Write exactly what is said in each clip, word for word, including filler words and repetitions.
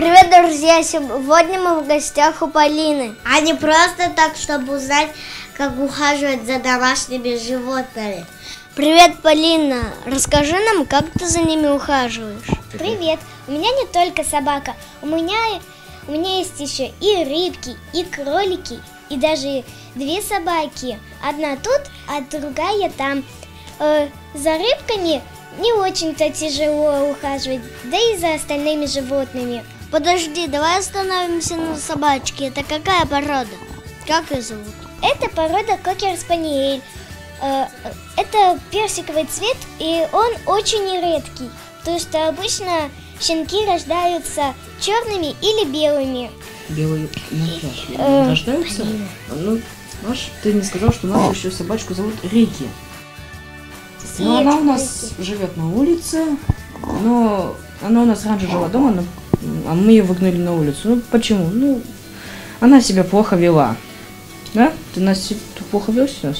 Привет, друзья! Сегодня мы в гостях у Полины. А не просто так, чтобы узнать, как ухаживать за домашними животными. Привет, Полина! Расскажи нам, как ты за ними ухаживаешь. Привет! У меня не только собака, у меня, у меня есть еще и рыбки, и кролики, и даже две собаки. Одна тут, а другая там. Э, за рыбками не очень-то тяжело ухаживать, да и за остальными животными. Подожди, давай остановимся на собачке. Это какая порода? Как ее зовут? Это порода кокер-спаниель. Это персиковый цвет, и он очень редкий, потому что обычно щенки рождаются черными или белыми. Белые э, рождаются? Ну, Маш, ты не сказал, что нашу еще собачку зовут Рики. Ну, она у нас живет на улице, но она у нас раньше жила дома, но, а мы ее выгнали на улицу. Ну, почему? Ну, она себя плохо вела. Да? Ты нас плохо вел сейчас?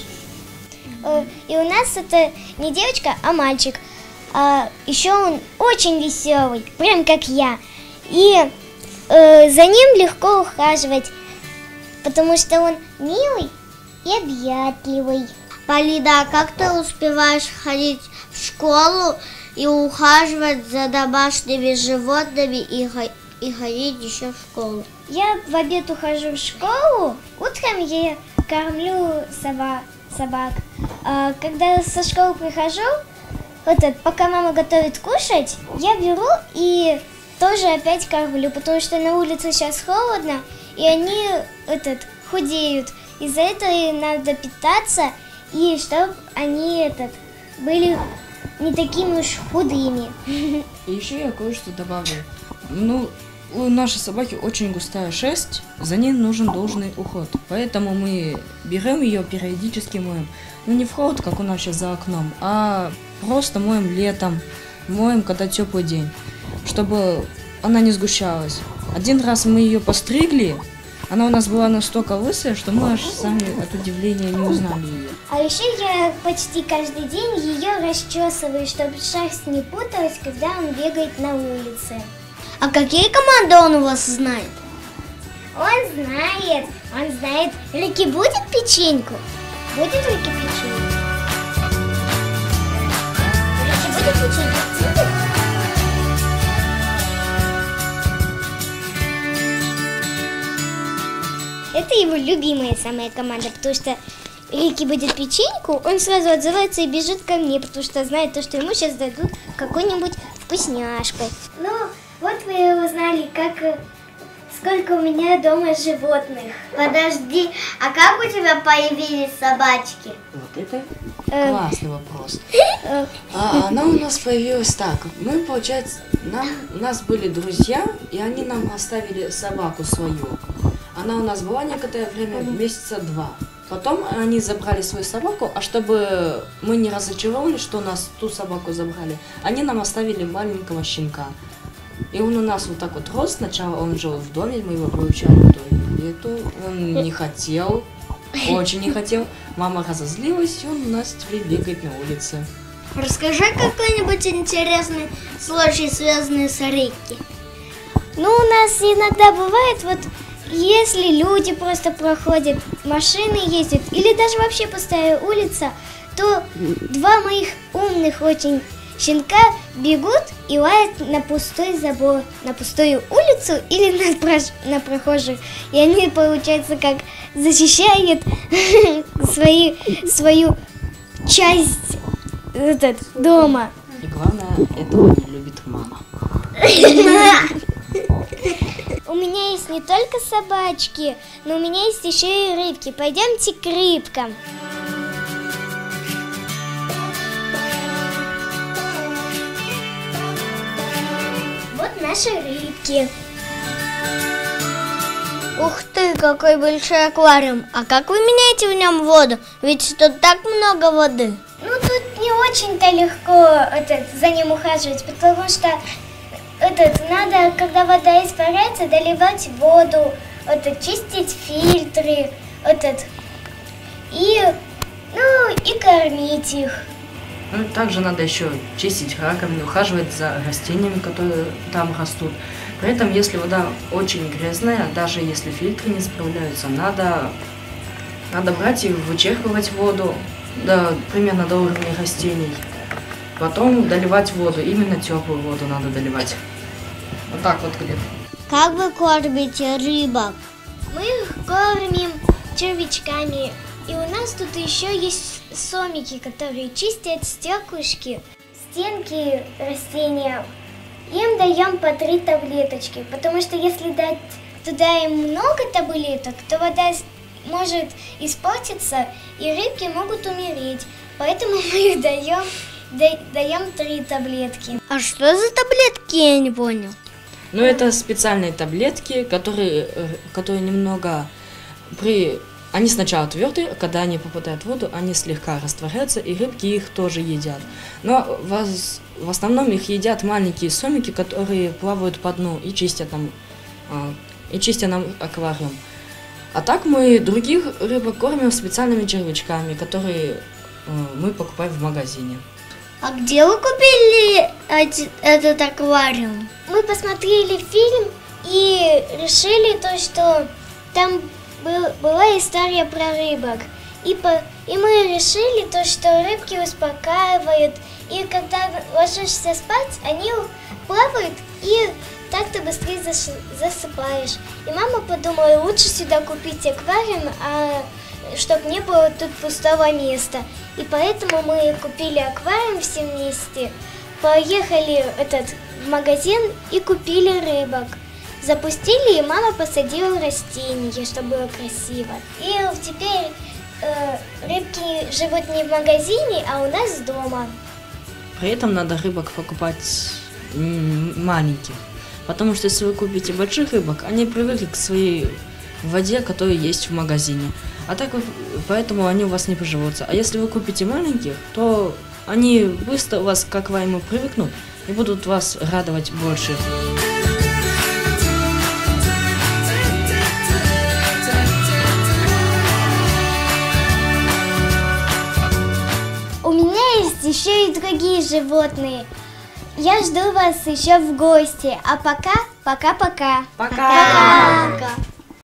И у нас это не девочка, а мальчик. А еще он очень веселый, прям как я. И э, за ним легко ухаживать, потому что он милый и объятливый. Полина, а как ты успеваешь ходить в школу и ухаживать за домашними животными и, и ходить еще в школу? Я в обед ухожу в школу, утром я кормлю собак. собак. А когда со школы прихожу, этот, пока мама готовит кушать, я беру и тоже опять кормлю, потому что на улице сейчас холодно, и они этот, худеют. Из-за этого им надо питаться, и чтобы они этот, были не такими уж худыми. И еще я кое-что добавлю. Ну, у нашей собаки очень густая шерсть, за ней нужен должный уход. Поэтому мы берем ее, периодически моем. Ну, не в холод, как у нас сейчас за окном, а просто моем летом, моем, когда теплый день, чтобы она не сгущалась. Один раз мы ее постригли, она у нас была настолько лысая, что мы аж сами от удивления не узнали ее. А еще я почти каждый день ее расчесываю, чтобы шерсть не путалась, когда он бегает на улице. А какие команды он у вас знает? Он знает, он знает. Рики будет печеньку? Будет Рики печеньку? Рики будет печеньку? Будет? Это его любимая самая команда, потому что Рики будет печеньку, он сразу отзывается и бежит ко мне, потому что знает то, что ему сейчас дадут какую-нибудь вкусняшку. Ну, вот вы узнали, как, сколько у меня дома животных. Подожди, а как у тебя появились собачки? Вот это классный вопрос. А, она у нас появилась так. Мы, получается, нам, у нас были друзья, и они нам оставили собаку свою. Она у нас была некоторое время, месяца два. Потом они забрали свою собаку, а чтобы мы не разочаровались, что у нас ту собаку забрали, они нам оставили маленького щенка. И он у нас вот так вот рос. Сначала он жил в доме, мы его приучали в туалету. Он не хотел, очень не хотел. Мама разозлилась, и он у нас теперь бегает на улице. Расскажи какой-нибудь интересный случай, связанный с Рикки. Ну, у нас иногда бывает, вот если люди просто проходят, машины ездят, или даже вообще пустая улица, то два моих умных очень щенка бегут и лают на пустой забор, на пустую улицу или на, прош... на прохожих. И они, получается, как защищают свои, свою часть этот, дома. И главное, этого не любит мама. У меня есть не только собачки, но у меня есть еще и рыбки. Пойдемте к рыбкам. Вот наши рыбки. Ух ты, какой большой аквариум. А как вы меняете в нем воду? Ведь тут так много воды. Ну, тут не очень-то легко этот, за ним ухаживать, потому что этот, надо, когда вода испаряется, доливать воду, этот, чистить фильтры, этот, и, ну, и кормить их. Ну, также надо еще чистить раковину, ухаживать за растениями, которые там растут. При этом, если вода очень грязная, даже если фильтры не справляются, надо, надо брать и вычерпывать воду до, примерно до уровня растений. Потом доливать воду, именно теплую воду надо доливать. Вот так вот, Глеб. Как вы кормите рыбок? Мы их кормим червячками. И у нас тут еще есть сомики, которые чистят стеклышки, стенки растения. Им даем по три таблеточки, потому что если дать туда им много таблеток, то вода может испортиться и рыбки могут умереть. Поэтому мы их даем, да, даем три таблетки. А что за таблетки, я не понял? Ну, это специальные таблетки, которые, которые немного при... Они сначала твердые, когда они попадают в воду, они слегка растворяются, и рыбки их тоже едят. Но воз, в основном их едят маленькие сомики, которые плавают по дну и чистят нам, и чистят нам аквариум. А так мы других рыбок кормим специальными червячками, которые мы покупаем в магазине. А где вы купили этот аквариум? Мы посмотрели фильм и решили то, что там был, была история про рыбок. И, по, и мы решили то, что рыбки успокаивают. И когда ложишься спать, они плавают, и так ты быстрее заш, засыпаешь. И мама подумала, лучше сюда купить аквариум, а чтобы не было тут пустого места. И поэтому мы купили аквариум все вместе, поехали этот, в магазин и купили рыбок. Запустили, и мама посадила растения, чтобы было красиво. И теперь э, рыбки живут не в магазине, а у нас дома. При этом надо рыбок покупать маленьких, потому что если вы купите больших рыбок, они привыкли к своей воде, которая есть в магазине. А так вы, поэтому они у вас не приживутся. А если вы купите маленьких, то они быстро у вас к аквариуму привыкнут и будут вас радовать больше. У меня есть еще и другие животные. Я жду вас еще в гости. А пока, пока-пока. Пока! Пока.